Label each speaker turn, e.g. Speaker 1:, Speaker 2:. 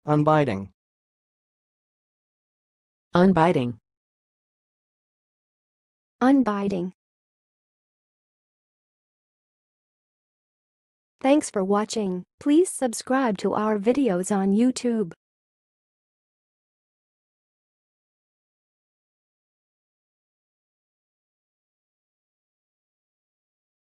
Speaker 1: unbiting,
Speaker 2: unbiting,
Speaker 3: unbiting. Thanks for watching. Please subscribe to our videos on YouTube.